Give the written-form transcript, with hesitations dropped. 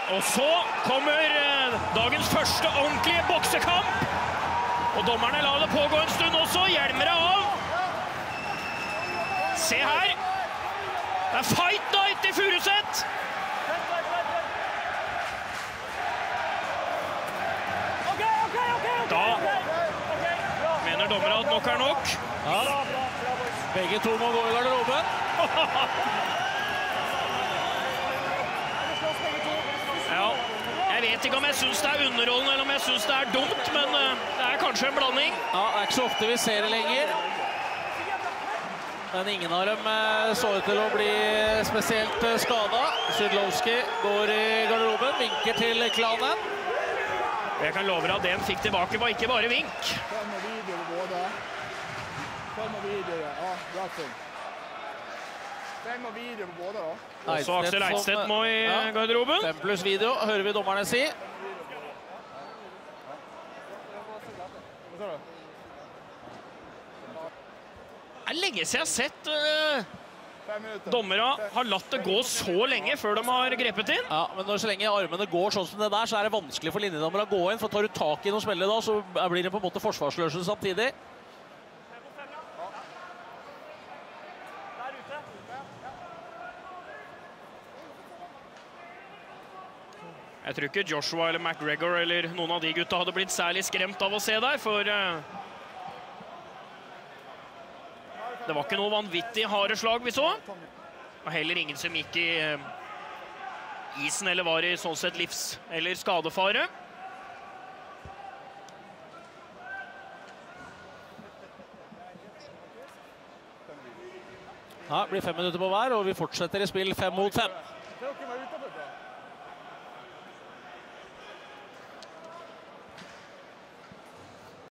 Og så kommer dagens første ordentlige boksekamp. Og dommerne lar det pågå en stund også. Hjelmer det av. Se her. Det er fight night i Furuset. Da mener dommere at nok er nok. Ja. Begge to må gå i garderoben. Ja, jeg vet ikke om jeg synes det er underholdende eller om jeg synes det er dumt, men det er kanskje en blanding. Ja, det er ikke så ofte vi ser det lenger. Men ingen av dem så ut til å bli spesielt skadet. Szydlowski går i garderoben, vinker til klanen. Jeg kan love deg at det han fikk tilbake var ikke bare vink. Også Axel Eidstedt må i garderoben. 5+ video, hører vi dommerne si. Det er lenge siden jeg har sett dommere har latt det gå så lenge før de har grepet inn. Ja, men når så lenge armene går sånn som det der, så er det vanskelig for linjedommere å gå inn, for tar du tak i noen spillere da, så blir det på en måte forsvarsløse samtidig. Jeg tror ikke Joshua eller McGregor eller noen av de gutta hadde blitt særlig skremt av å se der, for det var ikke noe vanvittig harde slag vi så. Og heller ingen som gikk i isen eller var i sånn sett livs- eller skadefare. Ja, det blir 5 minutter på hver, og vi fortsetter i spill 5 mot 5.